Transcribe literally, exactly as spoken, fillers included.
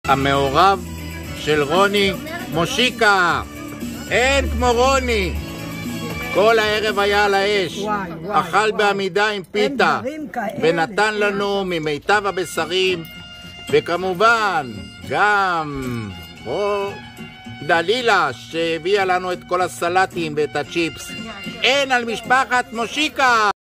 המעורב של רוני מושיקה. אין כמו רוני. כל הערב היה על האש, אכל בעמידה עם פיתה ונתן לנו ממיטב הבשרים, וכמובן גם או דלילה שהביאה לנו את כל הסלטים ואת הצ'יפס. אין על משפחת מושיקה.